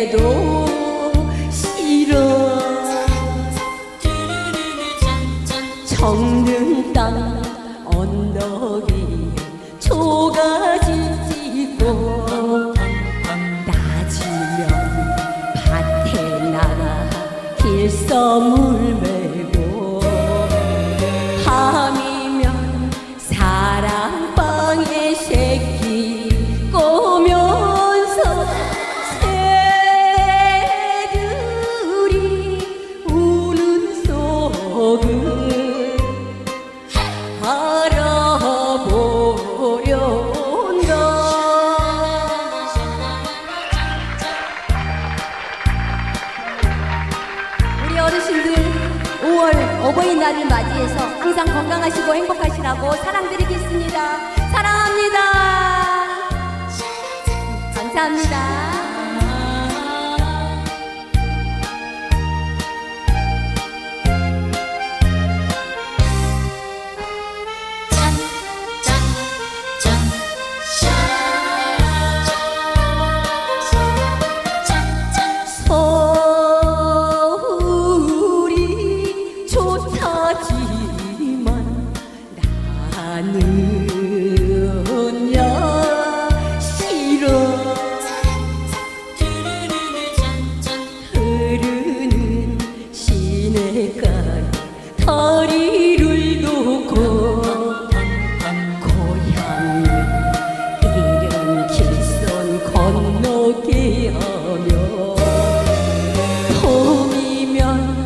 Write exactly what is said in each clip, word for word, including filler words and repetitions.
해도 싫어. 정든 땅 언덕 위에 초가지 찢고 낮이면 밭에 나가 길섬을 메고 밤이면 사랑방에 새끼 꼬면서 새들이 우는 속을 오월 어버이날을 맞이해서 항상 건강하시고 행복하시라고 사랑드리겠습니다. 사랑합니다. 감사합니다. 나는야 싫어. 흐르는 시냇가에 다리를 놓고 고향을 이른 길선 건너게 하며 봄이면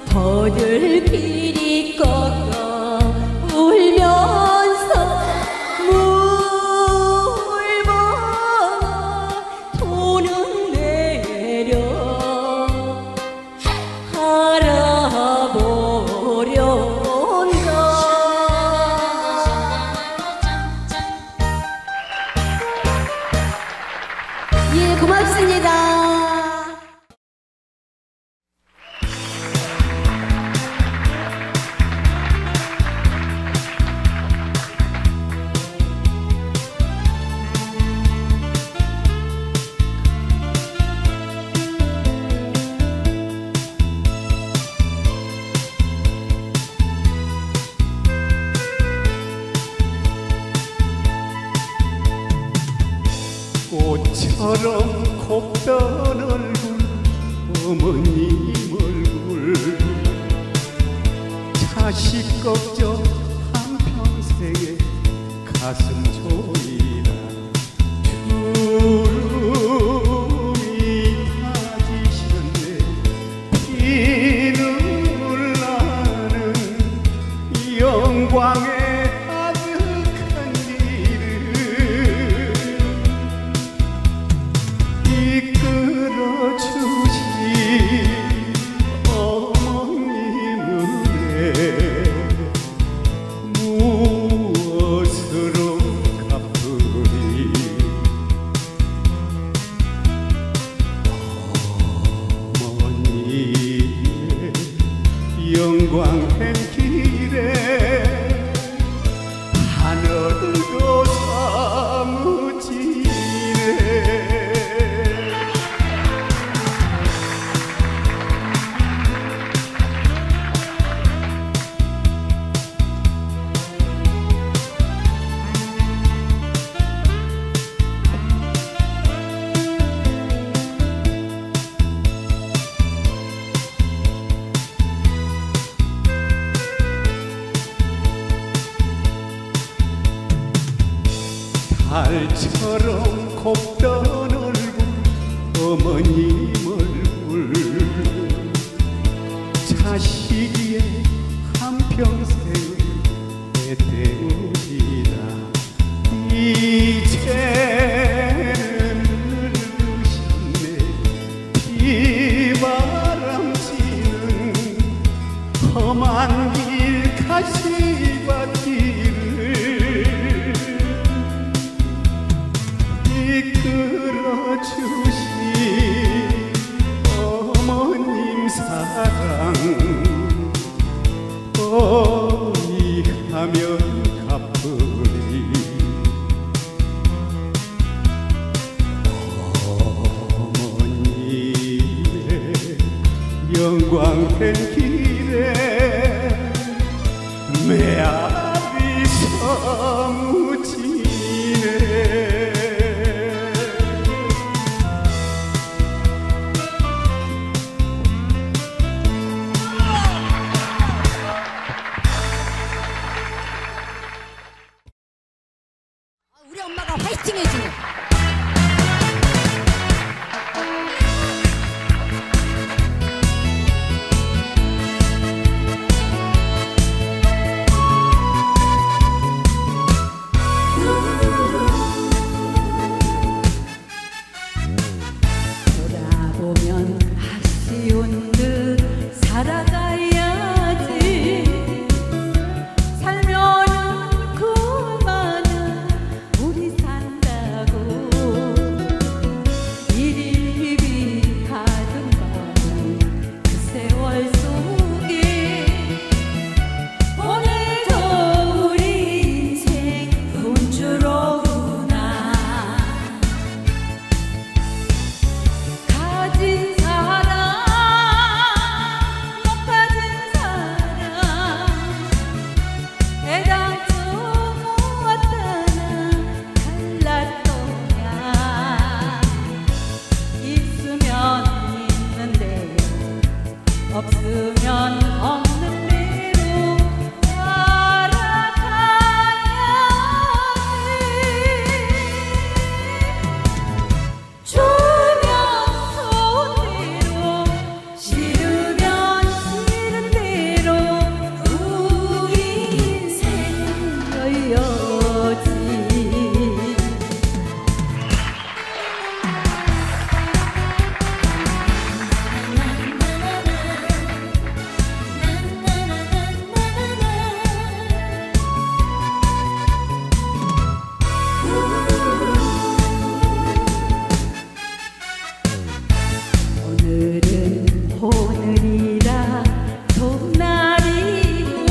버들피리 꺾어 울면서 물보고 돈은 내려 알아보련다. 예, 고맙습니다. 꽃처럼 곱던 얼굴 어머님 얼굴 자식 걱정 한평생에 가슴 조이다 주름이 타지셨네. 피눈물 나는 영광의 영광행 길에 하늘도 사무치네. 달처럼 곱던 얼굴 어머님 얼굴 자식이의 한평생을 애태우시다. 이제는 늙으셨네. 비바람 치는 험한 길 가시밭길을 이끌어주신 어머님 사랑 어이하면 갚으리. 어머님 형광된 길에 매아리 서무지네. 우리 엄마가 화이팅 해주네. 돌아보면 아쉬운 듯 살아가야지. 살면은 그만은 우리 산다고. 이리 가득 많은 그 세월 속에 오늘도 우리 인생 돈주로구나. 가진 사람 못 가진 사람 애당초 모았다나 달랐더냐. 있으면 있는데 없으면 없는 대로 살아가야지. 주면 좋은 대로 싫으면 싫은 대로 우리 인생 여여지. 오늘은 오늘이라 좋은 날이고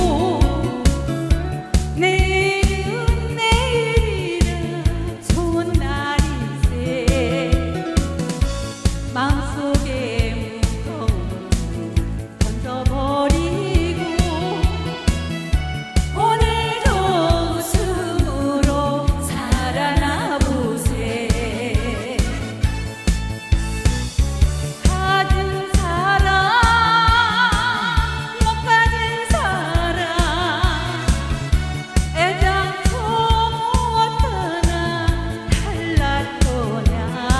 내일은 내일이라 좋은 날일세. 마음속에 무거운 던져버리고 오늘도 웃음으로 살아나보세. 가진 사람 못 가진 사람 애당초 무엇하나 달랐더냐.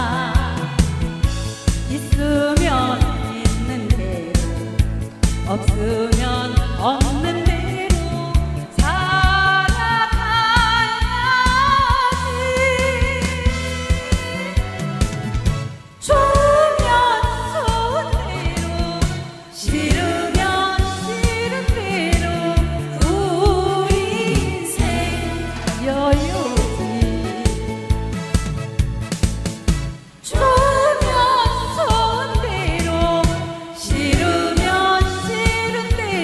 있으면 있는 대로 없으면 없는 대로 살아가야지. 주면 좋은 대로 싫으면 싫은 대로 우리 인생 여유지. 주면 좋은 대로 싫으면 싫은 대로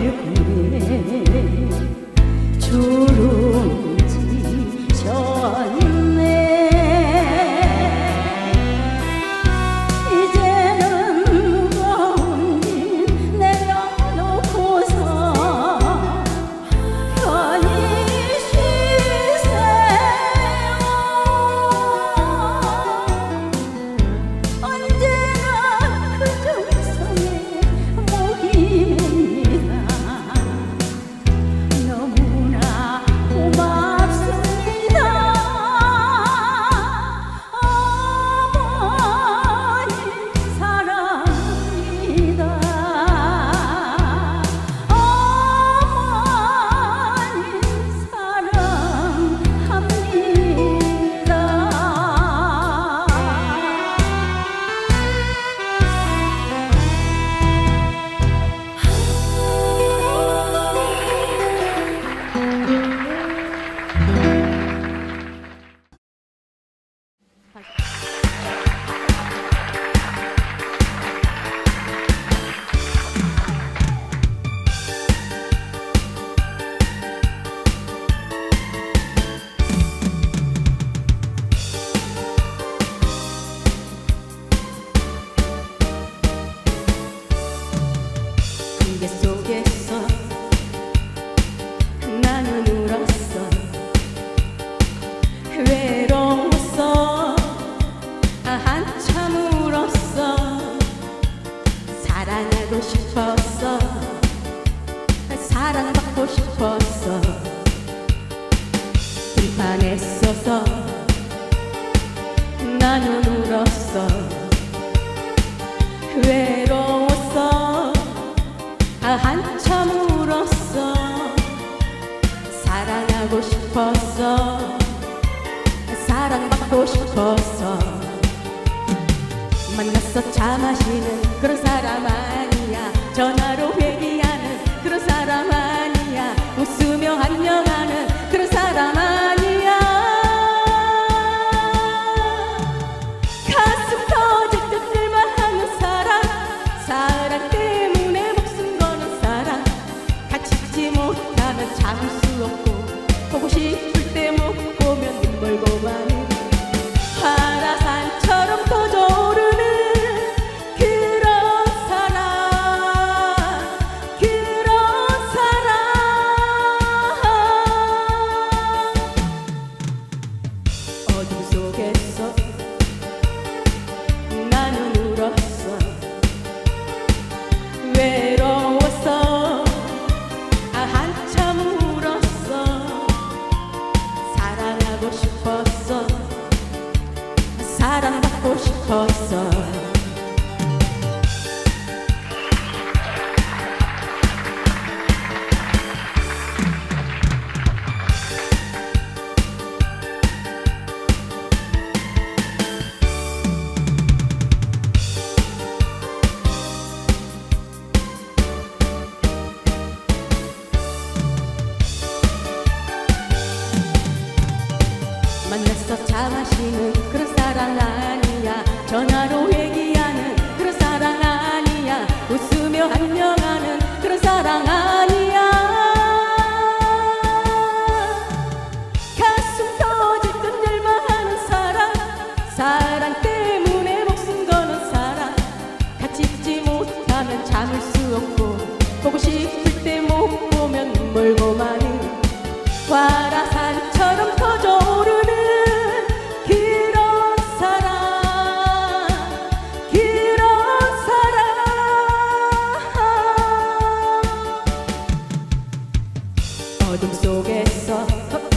얼굴에 주름지 졌네. 이제는 무거운 짐 내려놓고서 편히 쉬세요. 언제나 그 정성에 목이 맵니다. 너무나 고맙습니다. 어머니 사랑합니다. 어머니 안개 속에서 나는 울었어. 외로웠어. 한참 울었어. 사랑하고 싶었어. 사랑받고 싶었어. 들판에 서서 나는 울었어. 외로웠어. 한참 울었어. 사랑하고 싶었어. 사랑받고 싶었어. 만났어 차 마시는 그런 사람 아니야. 전화로 회의하는 그런 사람 아니야. 웃으며 안녕하는 그런 사람 아니야. 가슴 터질 듯 늘만하는 사랑. 사랑 때문에 목숨 거는 사랑. 같이 있지 못하면 참을 수 없고 보고 싶을 때 못 보면 눈물 고마는 화라산처럼 터져오르는 그런 사랑. 그런 사랑. 어둠 속에서 나는 울었어. 외로웠어. 한참 울었어. 사랑하고 싶었어. 사랑받고 싶었어. 만났어 차 마시는 그런 사랑 아니야. 전화로 얘기하는 그런 사랑 아니야. 웃으며 안녕하는 그런 사랑 아니야. 가슴 터질 듯 열망하는 사랑. 사랑 때문에 목숨 거는 사랑. 같이 있지 못하면 참을 수 없고 보고 싶을 때 못 보면 눈물 고마는 화라산처럼 터져오르는 그런 사랑. 그런 사랑. 어둠 속에서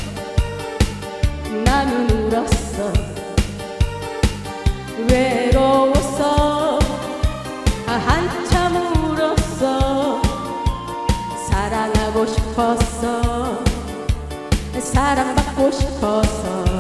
나는 울었어. 외로웠어. 한참 울었어. 사랑하고 싶었어. 사랑받고 싶어서.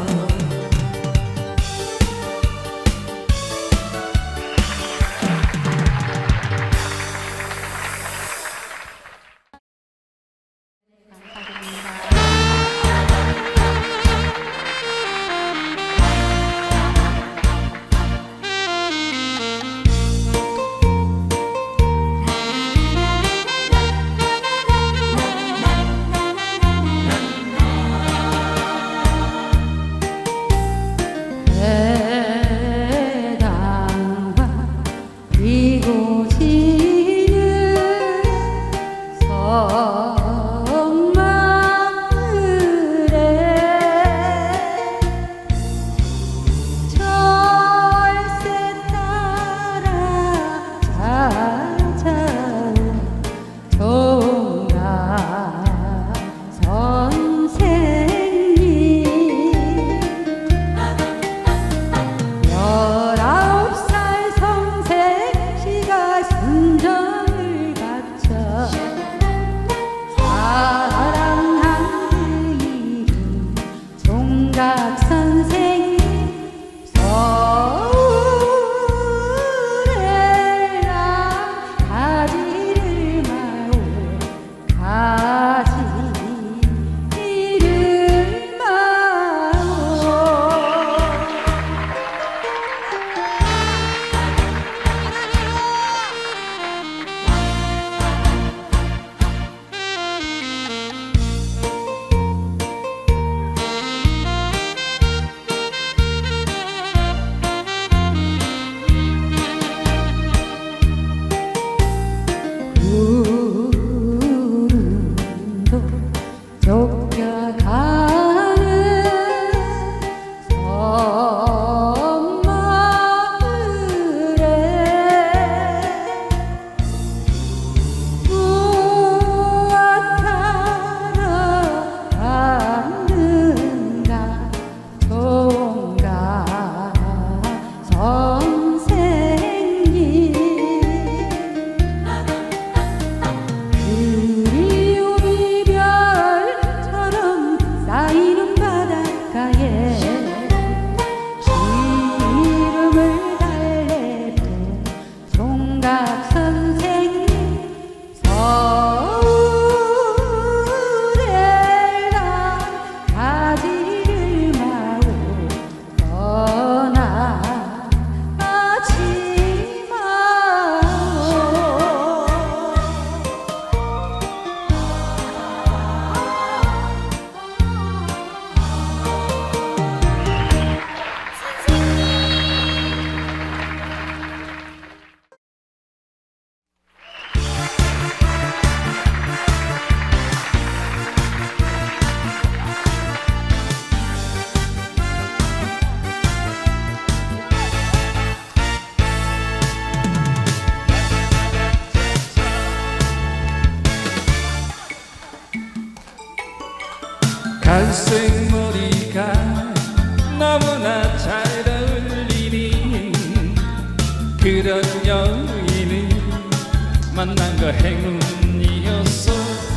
갈색 머리가 너무나 잘 어울리니 그런 여인을 만난 거 행운이었어.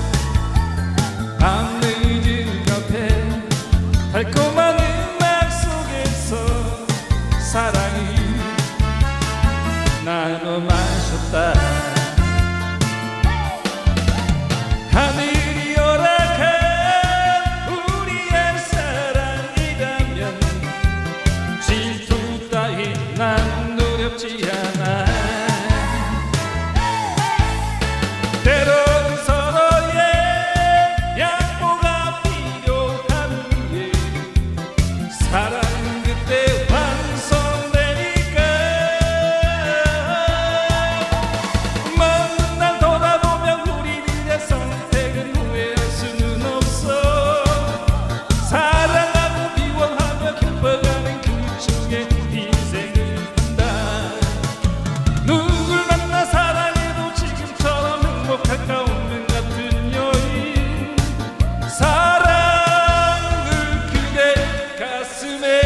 밤늦은 카페 달콤한 음악 속에서 사랑이 나눠 마셨다. 하늘이 허락한 우리의 사랑이라면 질투 따위 난 두렵지 않아. 때론 서로의 양보가 필요한데 사랑은 그때 완성되니까. 먼 날 돌아보면 우리들의 선택은 후회할 수는 없어. 사랑하고 미워하며 기뻐가는 그 중에 인생을 산다. 누굴 만나 사랑해도 지금처럼 행복할까 없는 같은 여인. 사랑을 그대 가슴에.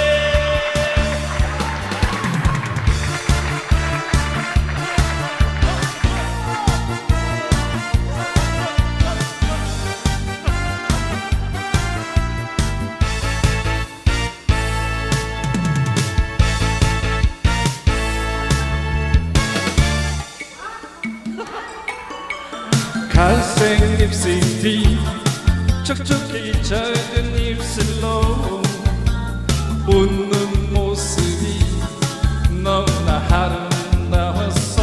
갈색 립스틱 촉촉히 젖은 입술로 웃는 모습이 너무나 아름다웠어.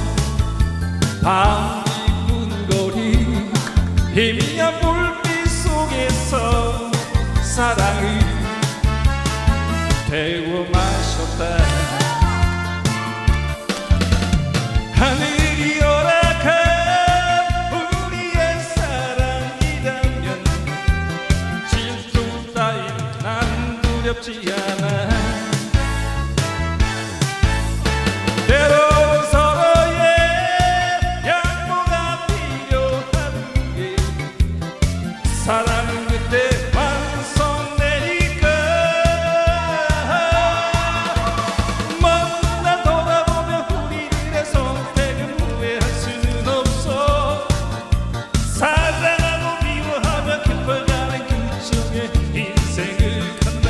밤 깊은 거리 희미한 불빛 속에서 사랑을 태워 마셨다. 하늘이 허락한 우리의 사랑이라면 질투 따윈 난 두렵지 않아. 때론 서로의 양보가 필요한데 사랑은 그때 완성되니까. 먼 날 돌아보면 우리들의 선택은 후회할 수는 없어. 사랑하고 미워하며 기뻐가는 그 중에 인생을 간다.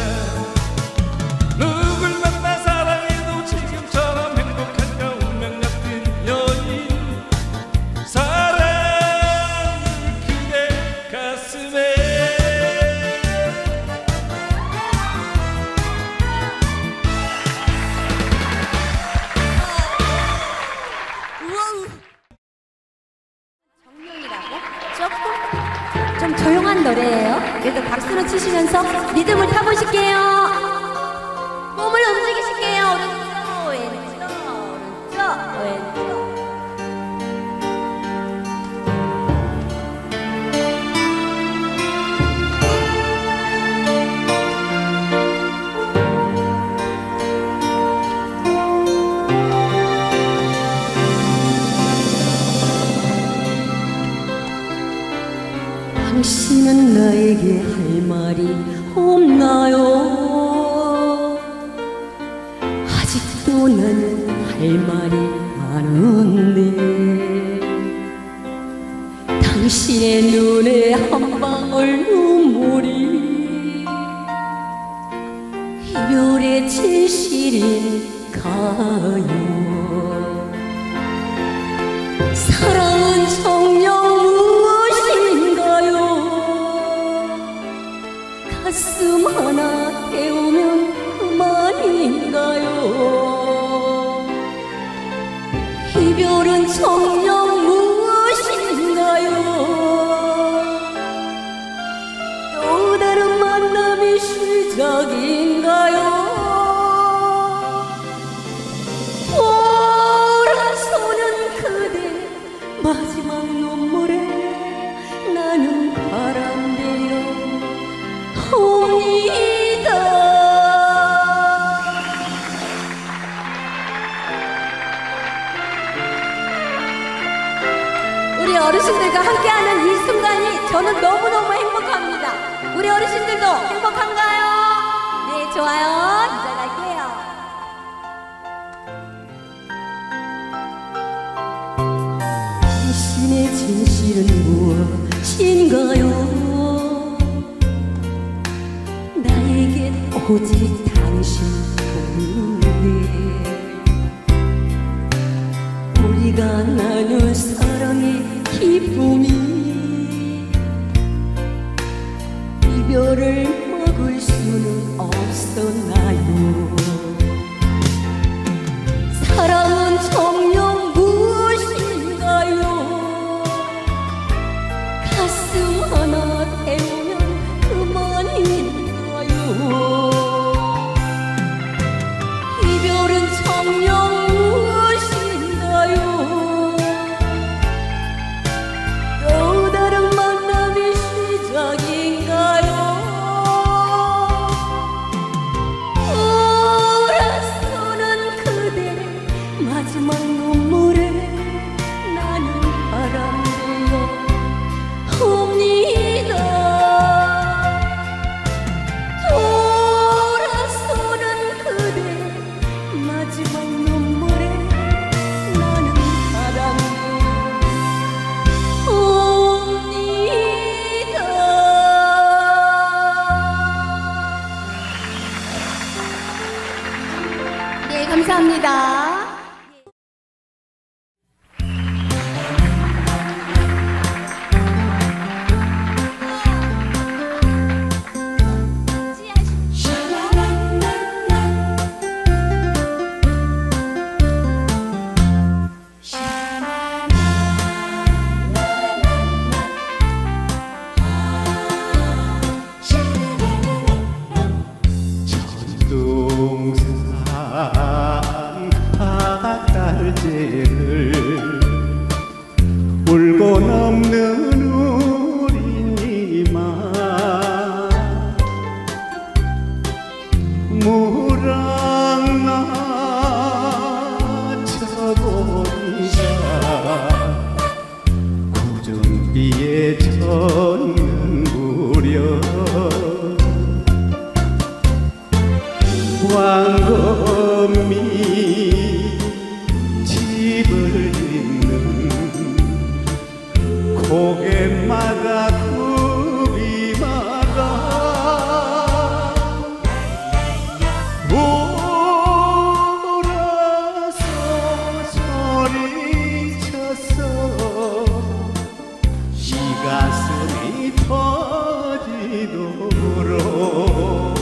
누굴 만나 사랑해도 지금처럼 행복할까 운명 같은 여인. 사랑을 그대 가슴에. 정명이라고? 조금 좀 조용한 노래예요. 그래도 박수로 치시면서 리듬을 타보실게요. 몸을 움직이실게요. 오른쪽, 왼쪽, 오른쪽, 왼쪽. 당신은 나에게 할 말이 없나요? 아직도 나는 할 말이 많은데 당신의 눈에 한 방울 눈물이 이별의 진실인가요? 사랑은 정녕 무엇인가요? 가슴 하나 태우면 그만인가요? 이별은 정녕 무엇인가요? 또 다른 만남이 시작인가요? 오 끝인가요? 나에겐 오직 당신뿐인데 우리가 나눈 사랑의 기쁨이 이별을 막을 수는 없었나요? 사랑은 정녕 무엇인가요? 가슴 하나 태우면 그만인가요? 이별은 정녕 무엇인가요? 또 다른 만남의 시작인가요? 돌아서는 그대 마지막 눈물에 나는 바람되어 옵니다. 돌아서는 그대 마지막 눈물에 나는 바람되어 옵니다. 네, 감사합니다. 동산 바달재를 울고 넘는 우리 이마 무랑나 저고리가 구정비에 젖는 무렵 왕건미 집을 잇는 고개마다 굽이마다 울어서 소리쳤어 이 가슴이 터지도록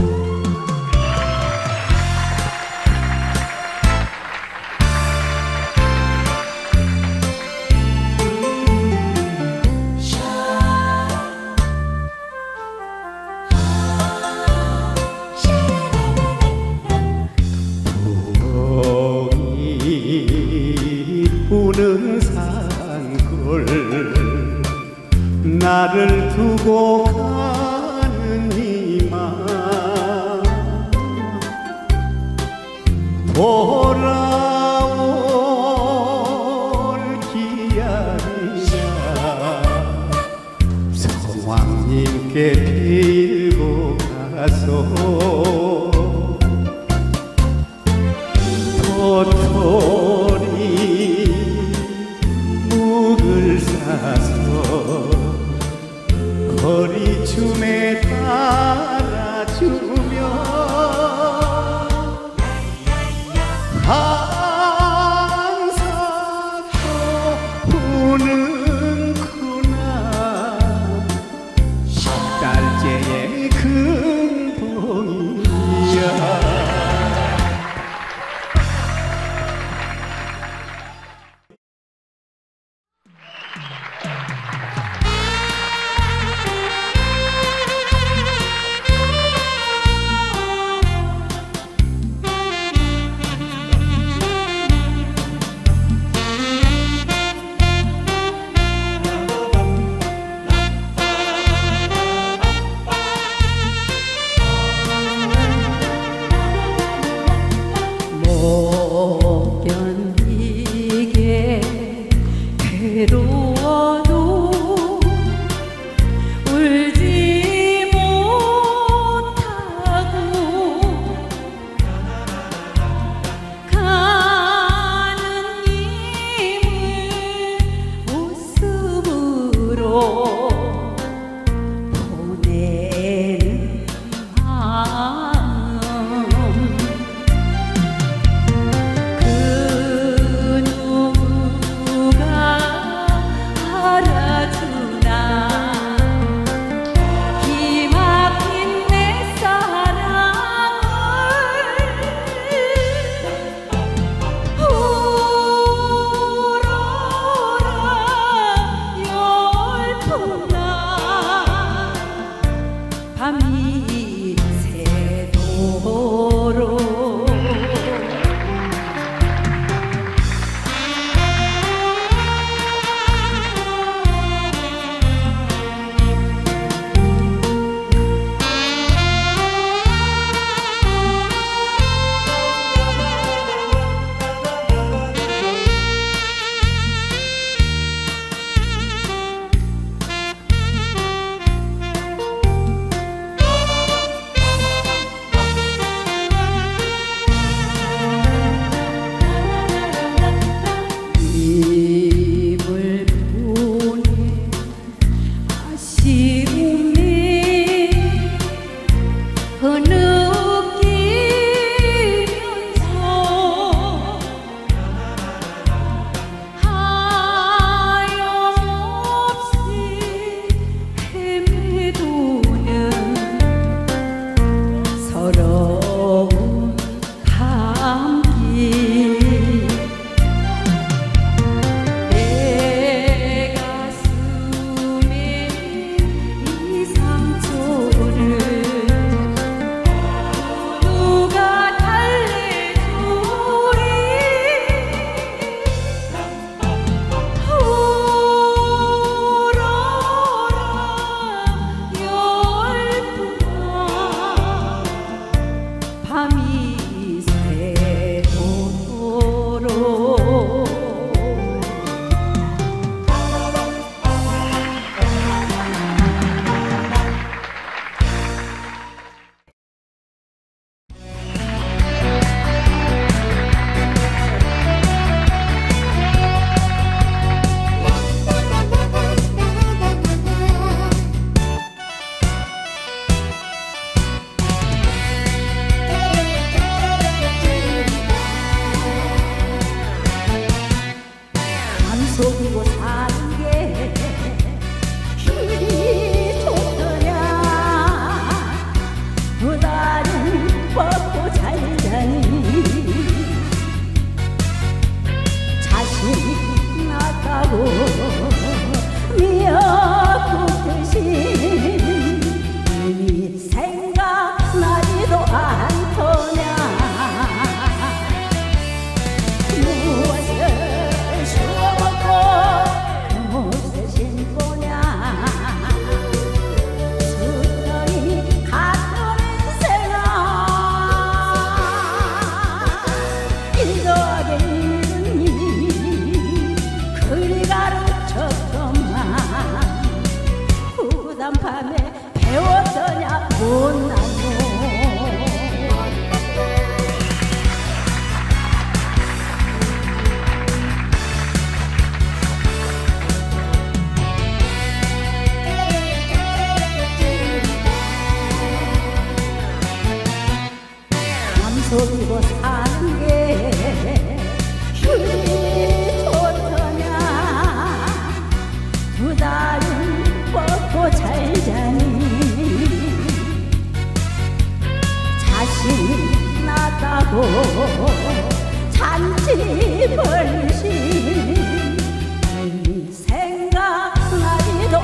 우는 산골 나를 두고 가는 이마 돌아올 기약이야 성왕님께 빌고 가서 도토리 묵을 사서 거리춤에 따라주며 한사코 우는구나 달재의 금봉이야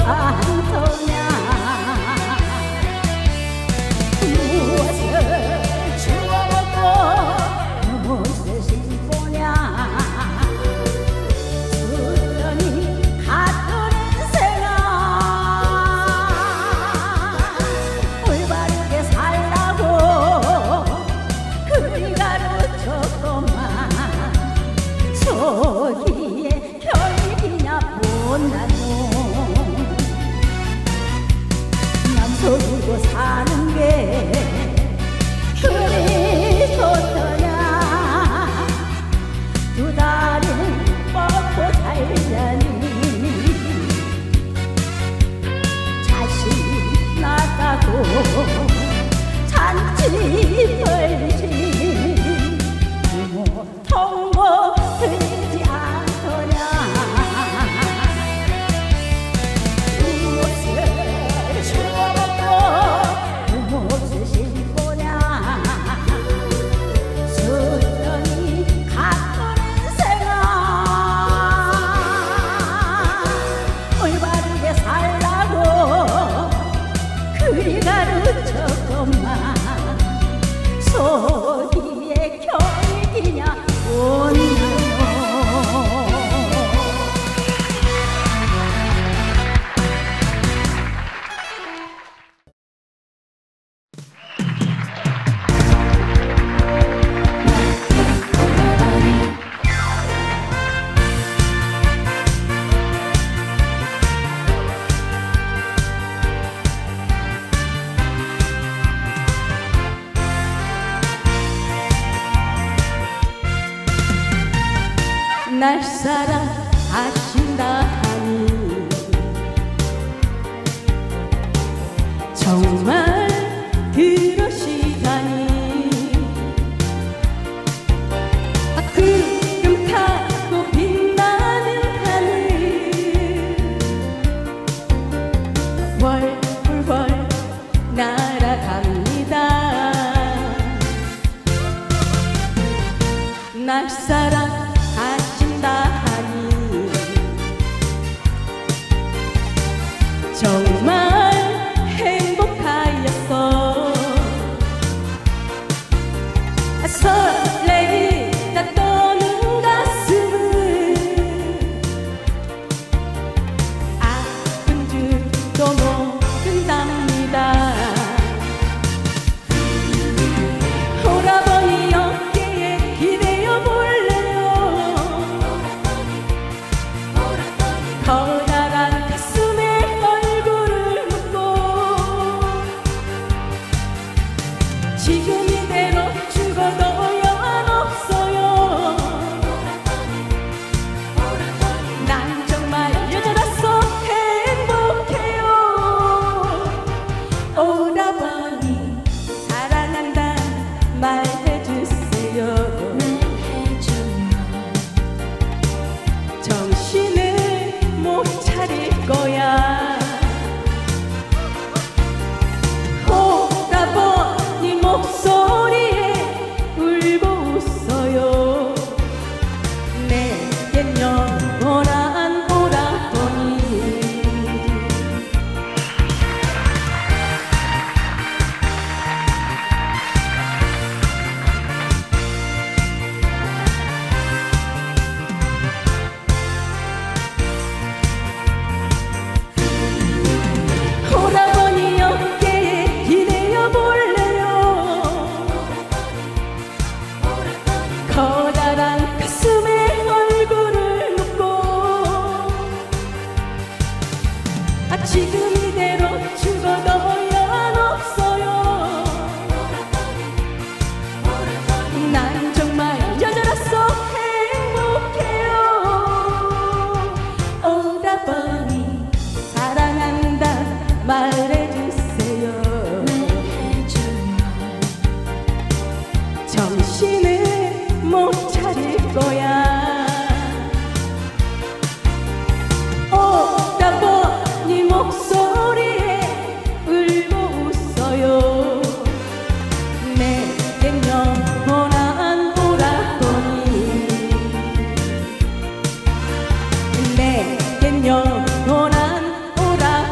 않더냐 무엇을 주워먹고 무엇을 씹보냐 수련이 갔던 인생아 올바르게 살라고 그리 가르쳤더만 저기에 결기냐 못난 놈 남서두고 사는 게 그리 좋더냐 두 다리는 뻗고 살자니 자식 낳았다고 잔치 벌리지 부모 통보 들리지 않더냐 무엇을 주워먹고 무엇을 씹보냐 수련이 갔던 인생아 올바르게 살라고 그리 가르쳤건만 소리에 결기냐 온나요 날 사랑하신다 하니 정말 그러시다니 아, 구름 타고 빛나는 하늘 월월월 날아갑니다 날 사랑 하니 정말 행복하였어 설레이다 떠는 가슴은 아픈 줄도 모른답니다 오라버니 어깨에 기대어 볼래요 커다란 가슴에 얼굴을 묻고 지금 이대로 죽어도 여한없어요 난 정말 여자라서 행복해요 오라버니 사랑한다 말해주세요 정신을 못 차릴 거야 오라버니 목소리에 울고 웃어요 내겐 영원한 오라버니 오라버니 어깨에 기대어 볼래요 커다란 가슴에 얼굴을 눕고 아, 지금 이대로 죽어도 여한없어요 난 정말 여자라서 행복해요 오라버니 사랑한다 말해주세요 정신을 못 차릴 거야 오라버니 목소리에 울고 웃어요 내겐 영원한 오라버니 내겐 영원한 오라버니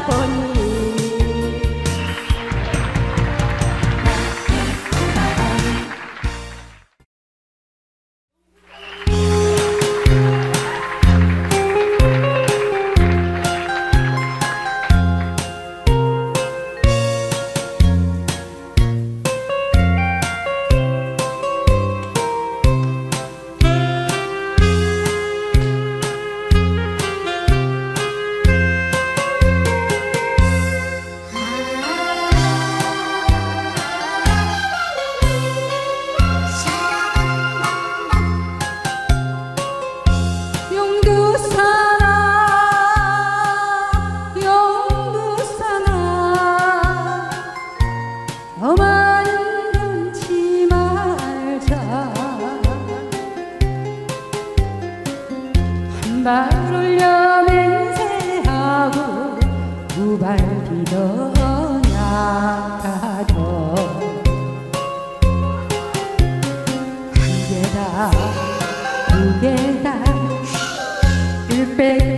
발 디뎌나가도 한 개다 두 개다 일 백